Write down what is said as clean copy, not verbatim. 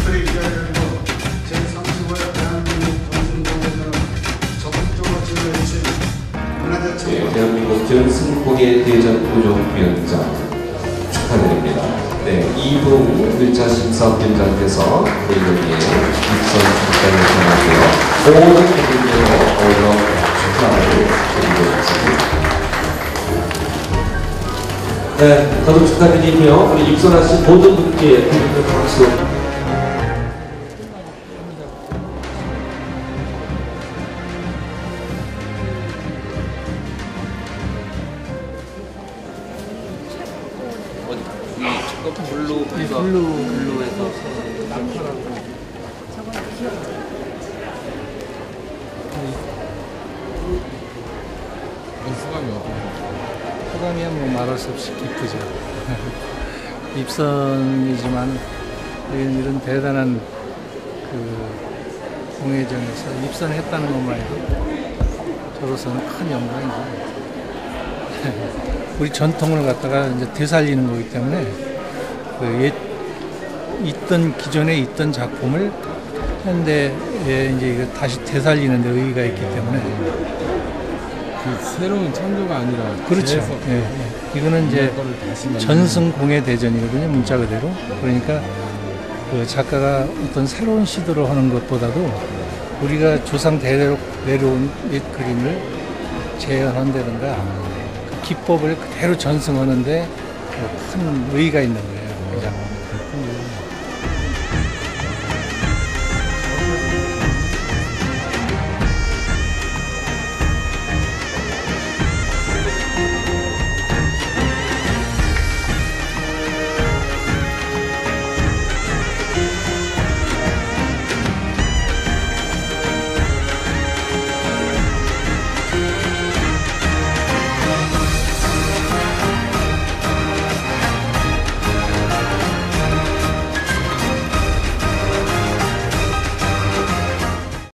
특별히 기자들도 제35회 대한민국 전승공예대전 적극적으로 지원해주신 문화재청 대한민국 전승공예대전 부족위원장 축하드립니다. 네, 2분 1차 심사위원장께서 저희에게 입선 축하를 전하고요. 모든 분들께서 어울려 축하를 드리고 있습니다. 네, 저도 축하드리며 우리 입선하신 모든 분께 드리는 박수. 블루에서 소감이 어떠세요? 소감이야 뭐 말할 수 없이 기쁘죠. 입선이지만 이런 대단한 그 공예전에서 입선했다는 것만 해도 저로서는 큰 영광이죠. 우리 전통을 갖다가 이제 되살리는 거기 때문에 기존에 있던 작품을 현대에 이제 이거 다시 되살리는 데 의의가 있기 때문에 그 새로운 창조가 아니라 그렇죠. 예. 이거는 이제 전승공예대전이거든요, 문자 그대로. 그러니까 그 작가가 어떤 새로운 시도를 하는 것보다도 우리가 조상 대대로 내려온 옛 그림을 재현한다든가 그 기법을 그대로 전승하는데 큰 의의가 있는 거예요. 그죠?